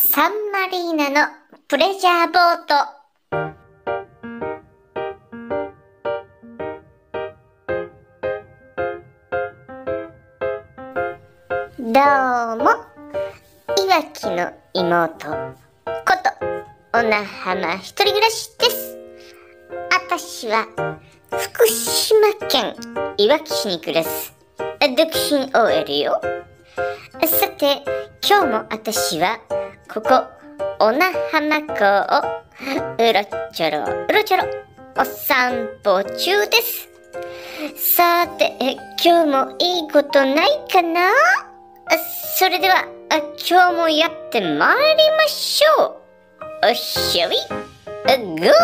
サンマリーナのプレジャーボート。どうも、いわきの妹こと小名浜一人暮らしです。あたしは福島県いわき市に暮らす独身 OL よ。さて、今日もあたしはここ小名浜港をうろちょろお散歩中です。さて、今日もいいことないかな？それでは今日もやってまいりましょう。おしゃべりゴ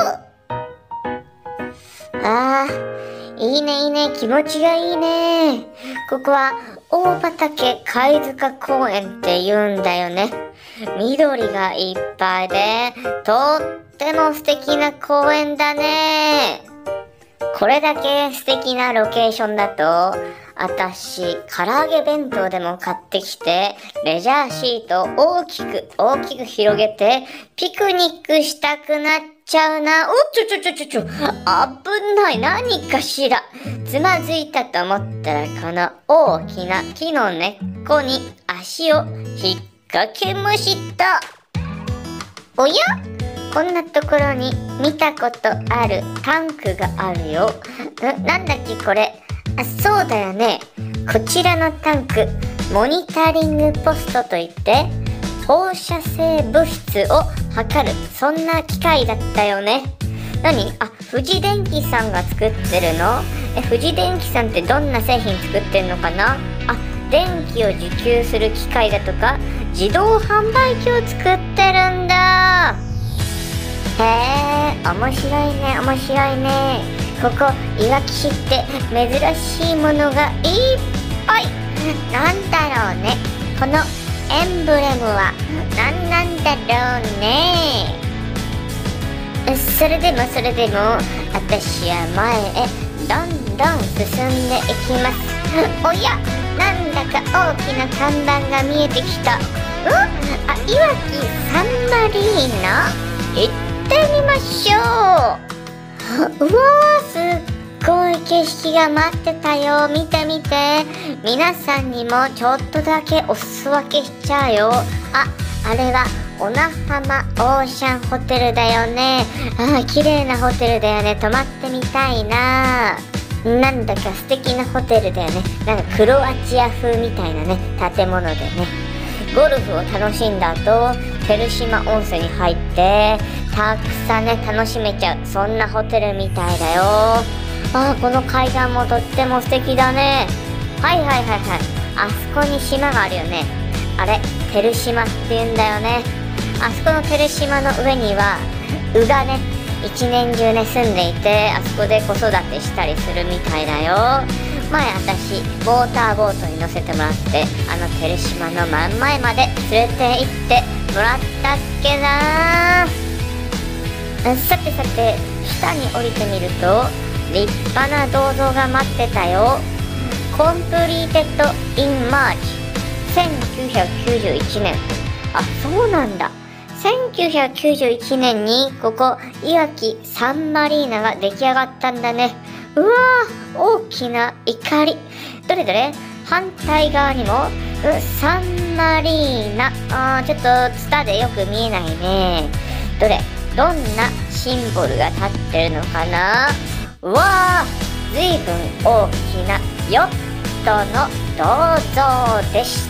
ー。いいね、気持ちがいいね。ここは大畑貝塚公園って言うんだよね。緑がいっぱいでとっても素敵な公園だね。これだけ素敵なロケーションだと、あたし唐揚げ弁当でも買ってきてレジャーシートを大きく広げてピクニックしたくなっちゃうな。危ない、何かしら。つまずいたと思ったら、この大きな木の根っこに足を引っ掛けました。おや？こんなところに見たことあるタンクがあるよ。なんだっけこれ。そうだよね。こちらのタンク、モニタリングポストといって、放射性物質を測る、そんな機械だったよね。何？富士電機さんが作ってるの？富士電機さんってどんな製品作ってるのかな？電気を受給する機械だとか、自動販売機を作ってるんだ。へえ、面白いね。ここいわき市って珍しいものがいっぱい。なんだろうね。このエンブレムは何なんだろうね。それでも私は前へどんどん進んでいきます。おや、なんだか大きな看板が見えてきた。いわきサンマリーナ、行ってみましょう。うわー、すっごい景色が待ってたよ。見て。皆さんにもちょっとだけお裾分けしちゃうよ。あれは小名浜オーシャンホテルだよね。綺麗なホテルだよね。泊まってみたいな。なんだか素敵なホテルだよね。なんかクロアチア風みたいなね、建物でね。ゴルフを楽しんだ後、照島温泉に入ってたくさんね楽しめちゃう、そんなホテルみたいだよ。この海岸もとっても素敵だね。はい、あそこに島があるよね。あれ照島って言うんだよね。あそこの照島の上には鵜がね一年中ね住んでいて、あそこで子育てしたりするみたいだよ。前私ウォーターボートに乗せてもらって、照島の真ん前まで連れて行ってもらったっけな。さて下に降りてみると立派な銅像が待ってたよ。コンプリーテッドインマーチ1991年。そうなんだ。1991年にここいわきサンマリーナが出来上がったんだね。うわー、大きな怒り。どれ反対側にもサンマリーナ。ちょっとツタでよく見えないね。どんなシンボルが立ってるのかな。うわー、ずいぶん大きなヨットの銅像でした。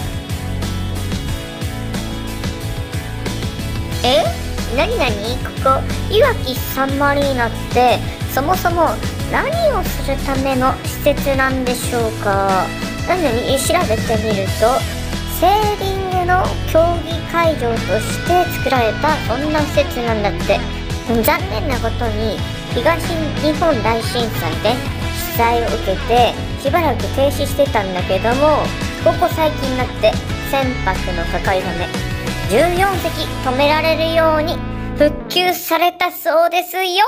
ここいわきサンマリーナってそもそも何をするための施設なんでしょうか。調べてみると、セーリングの競技会場として作られたそんな施設なんだって。残念なことに東日本大震災で被災を受けてしばらく停止してたんだけども、ここ最近になって船舶のかかり船14隻止められるように復旧されたそうですよ。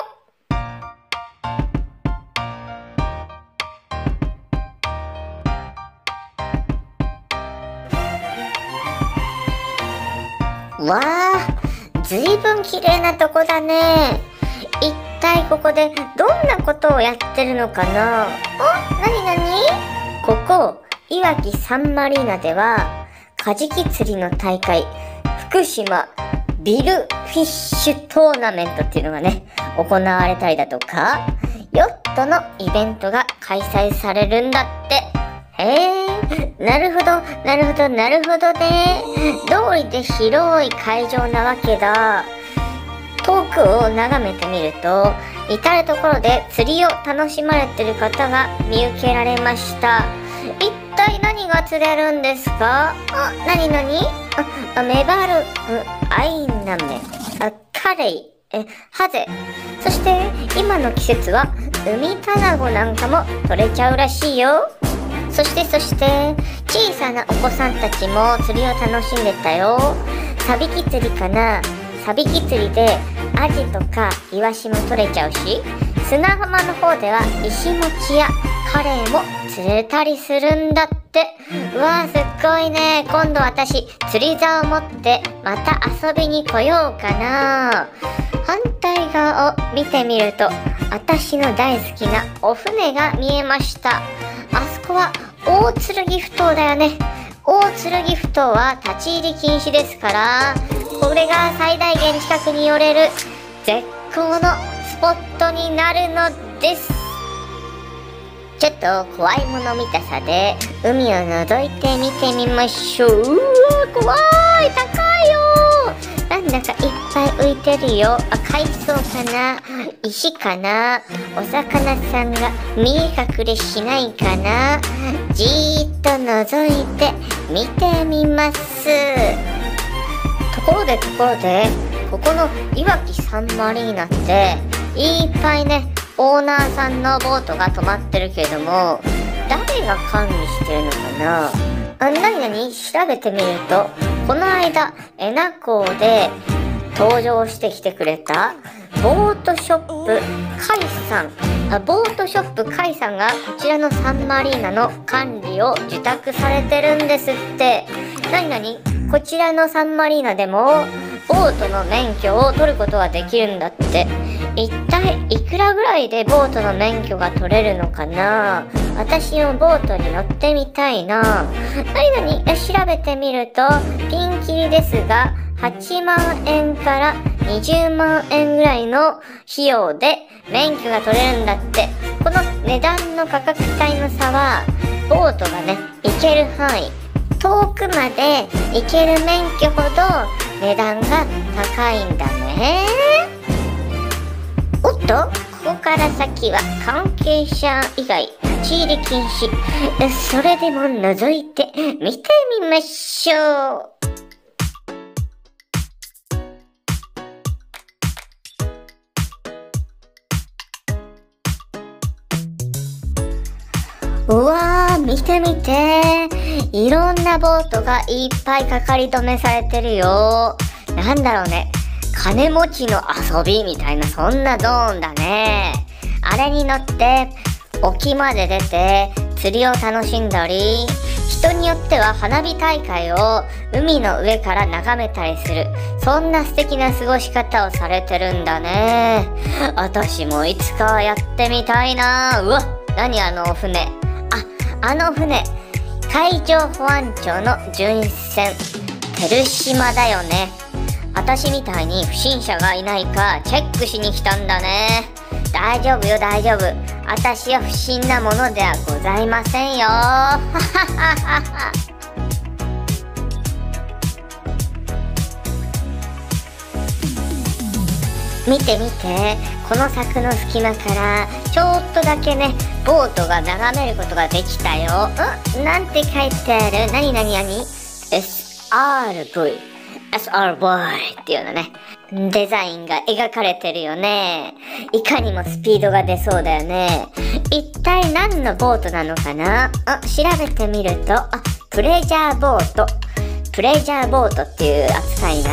わあ、ずいぶん綺麗なとこだね。一体ここでどんなことをやってるのかな。なになに？ここ、いわきサンマリーナでは、カジキ釣りの大会、福島ビルフィッシュトーナメントっていうのがね、行われたりだとか、ヨットのイベントが開催されるんだって。なるほどね。通りで広い会場なわけだ。遠くを眺めてみると、至るところで釣りを楽しまれてる方が見受けられました。一体何が釣れるんですか？なにメバル、アイナメ、カレイ、ハゼ。そして今の季節は海卵なんかも取れちゃうらしいよ。そして小さなお子さんたちも釣りを楽しんでたよ。サビキ釣りかな。サビキ釣りでアジとかイワシも取れちゃうし、砂浜の方では石餅やカレイも釣れたりするんだって。うわー、すっごいね。今度私釣り竿を持ってまた遊びに来ようかな。反対側を見てみると、私の大好きなお船が見えました。あそこは大剣埠頭だよね。大剣埠頭は立ち入り禁止ですから、これが最大限近くに寄れる絶好のスポットになるのです。ちょっと怖いもの見たさで海を覗いてみてみましょう。うわー、怖い、高いよ。なんだかいっぱい浮いてるよ。海藻かな、石かな、お魚さんが見え隠れしないかな。じーっと覗いて見てみます。ところでここのいわきサンマリーナっていっぱいね、オーナーさんのボートが止まってるけれども、誰が管理してるのかな。調べてみると、この間恵那港で登場してきてくれたボートショップカイさん。ボートショップカイさんがこちらのサンマリーナの管理を受託されてるんですって。こちらのサンマリーナでもボートの免許を取ることができるんだって。一体いくらぐらいでボートの免許が取れるのかな。私もボートに乗ってみたいな。調べてみると、ピンキリですが8万円から20万円ぐらいの費用で免許が取れるんだって。この値段の価格帯の差は、ボートがね、行ける範囲、遠くまで行ける免許ほど値段が高いんだね。おっと、ここから先は関係者以外立ち入り禁止。それでも覗いて見てみましょう。うわー、見てみて。いろんなボートがいっぱいかかり止めされてるよ。なんだろうね。金持ちの遊びみたいな、そんなゾーンだね。あれに乗って沖まで出て釣りを楽しんだり、人によっては花火大会を海の上から眺めたりする、そんな素敵な過ごし方をされてるんだね。私もいつかはやってみたいな。うわ、何あの船。あの船、海上保安庁の巡視船照島だよね。私みたいに不審者がいないかチェックしに来たんだね。大丈夫よ、大丈夫。私は不審なものではございませんよ。見て見て、この柵の隙間からちょっとだけね、ボートが眺めることができたよ。なんて書いてある？SRV っていうのね、デザインが描かれてるよね。いかにもスピードが出そうだよね。一体何のボートなのかな。調べてみると、プレジャーボートっていう扱いになって、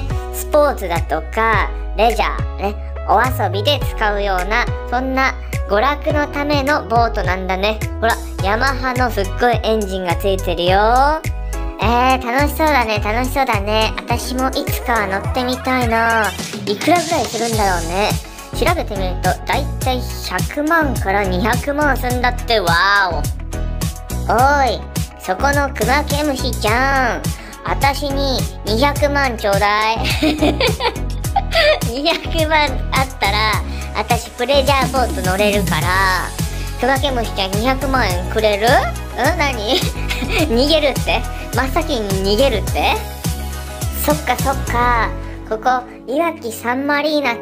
スポーツだとかレジャーね、お遊びで使うような、そんな娯楽のためのボートなんだね。ほら、ヤマハのすっごいエンジンがついてるよ。 楽しそうだね、楽しそうだね。私もいつかは乗ってみたいな。いくらぐらいするんだろうね。調べてみると、だいたい100万から200万すんだって。わーお。おーい、そこのクマケムシちゃん。私に200万ちょうだい。200万あったら、私プレジャーボート乗れるから、クマケムシちゃん200万円くれる？何逃げるって？真っ先に逃げるって？そっかそっか。ここ、いわきサンマリーナって、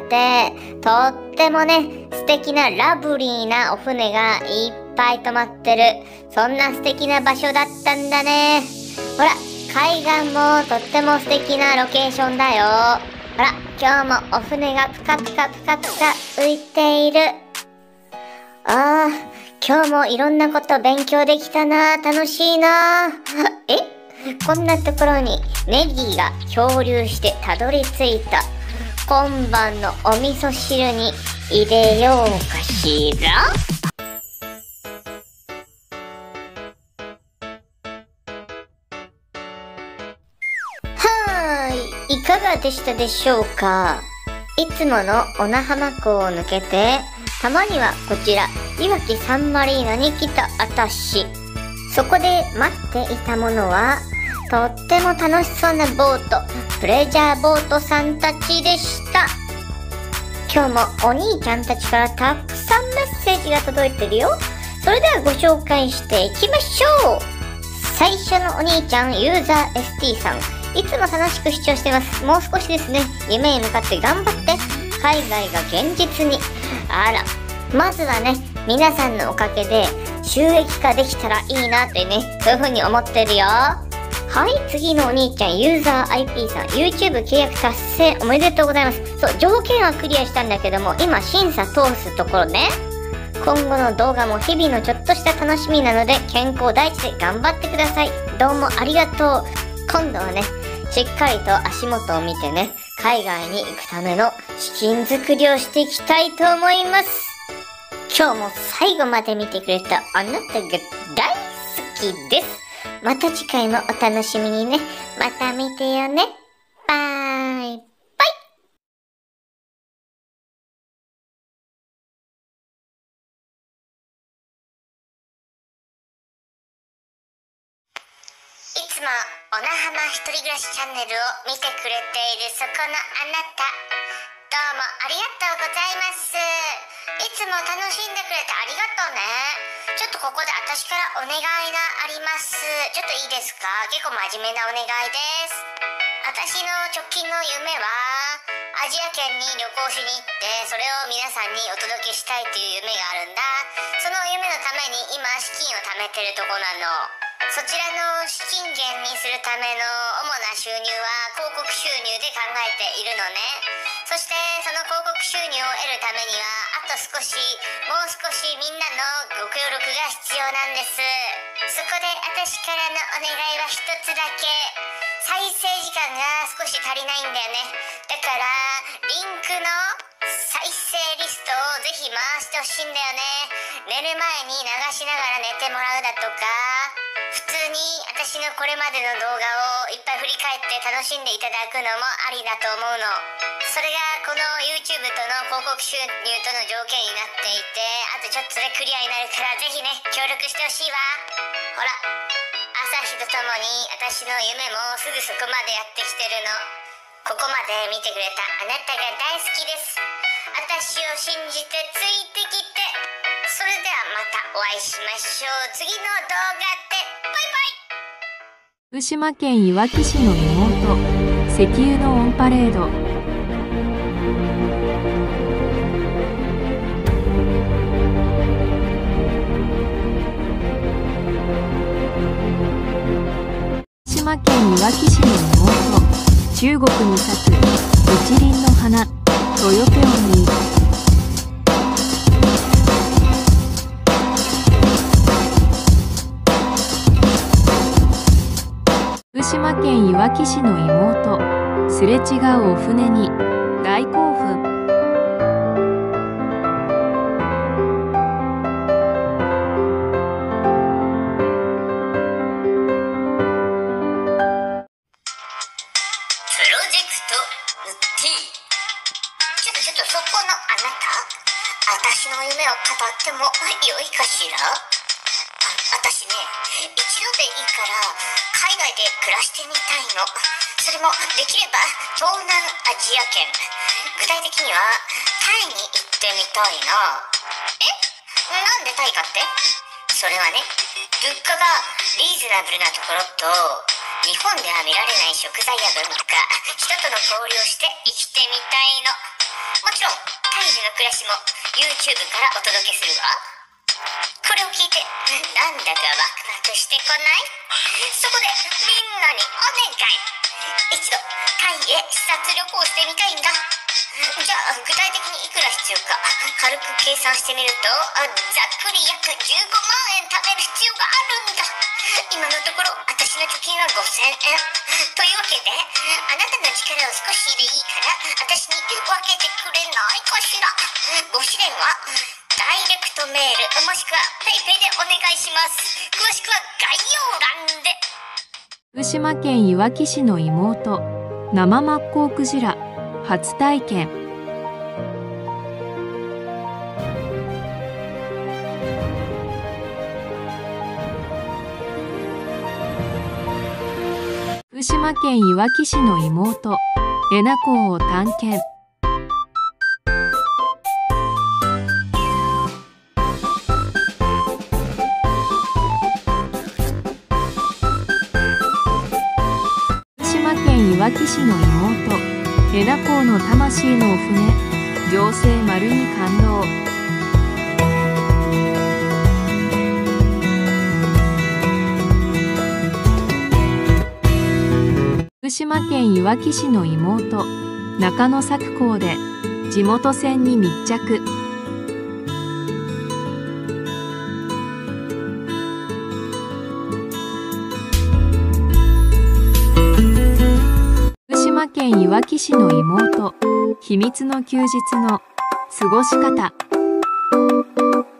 とってもね、素敵なラブリーなお船がいっぱい止まってる。そんな素敵な場所だったんだね。ほら、海岸もとっても素敵なロケーションだよ。ほら、今日もお船がぷかぷかぷかぷか浮いている。ああ、今日もいろんなこと勉強できたな。楽しいな。こんなところにネギが漂流してたどり着いた。今晩のお味噌汁に入れようかしら。はーい、いかがでしたでしょうか。いつもの小名浜港を抜けて、たまにはこちらいわきサンマリーナに来たあたし。そこで待っていたものは、とっても楽しそうなボート、プレジャーボートさんたちでした。今日もお兄ちゃんたちからたくさんメッセージが届いてるよ。それではご紹介していきましょう。最初のお兄ちゃん、ユーザー ST さん。いつも楽しく視聴してます。もう少しですね。夢に向かって頑張って。海外が現実に。あら、まずはね、皆さんのおかげで収益化できたらいいなってね、そういう風に思ってるよ。はい、次のお兄ちゃん、ユーザー IP さん、YouTube 契約達成おめでとうございます。そう、条件はクリアしたんだけども、今審査通すところね。今後の動画も日々のちょっとした楽しみなので、健康第一で頑張ってください。どうもありがとう。今度はね、しっかりと足元を見てね、海外に行くための資金作りをしていきたいと思います。今日も最後まで見てくれたあなたが大好きです。また次回もお楽しみにね。また見てよね。バイバイ。いつも小名浜一人暮らしチャンネルを見てくれているそこのあなた、どうもありがとうございます。いつも楽しんでくれてありがとうね。ちょっとここで私からお願いがあります。ちょっといいですか？結構真面目なお願いです。私の直近の夢はアジア圏に旅行しに行って、それを皆さんにお届けしたいという夢があるんだ。その夢のために今資金を貯めてるとこなの。そちらの資金源にするための主な収入は広告収入で考えているのね。そしてその広告収入を得るためにはもう少しみんなのご協力が必要なんです。そこで私からのお願いは一つだけ。再生時間が少し足りないんだよね。だからリンクの再生リストをぜひ回してほしいんだよね。寝る前に流しながら寝てもらうだとか、普通に私のこれまでの動画をいっぱい振り返って楽しんでいただくのもありだと思うの。それがこの YouTube との広告収入との条件になっていて、あとちょっとでクリアになるからぜひね、協力してほしいわ。ほら、朝日とともに私の夢もすぐそこまでやってきてるの。ここまで見てくれたあなたが大好きです。私を信じてついてきて。それではまたお会いしましょう。次の動画でバイバイ。 福島県いわき市の妹、石油のオンパレード。福島県いわき市の妹、中国に咲く一輪の花、トヨペオンに福島県いわき市の妹、すれ違うお船に大興奮。 ジェクト T。 ちょっとそこのあなた、私の夢を語ってもよいかしら。私ね、一度でいいから海外で暮らしてみたいの。それもできれば東南アジア圏、具体的にはタイに行ってみたいな。なんでタイかって？それはね、物価がリーズナブルなところと、日本では見られない食材や文化、人との交流をして生きてみたいの。もちろんタイでの暮らしも YouTube からお届けするわ。これを聞いてなんだかワクワクしてこない？そこでみんなにお願い、一度タイへ視察旅行してみたいんだ。じゃあ具体的にいくら必要か軽く計算してみると、ざっくり約15万円貯める必要があるんだ。今のところ私の貯金は5000円というわけで、あなたの力を少しでいいから私に分けてくれないかしら。ご支援はダイレクトメールもしくは PayPay でお願いします。詳しくは概要欄で。 福島県いわき市の妹、生マッコウクジラ初体験。福島県いわき市の妹、えな港を探検。福島県いわき市の妹、えな港の魂のお船、行政丸に感動。福島県いわき市の妹、中野作港で地元船に密着。福島県いわき市の妹、秘密の休日の過ごし方。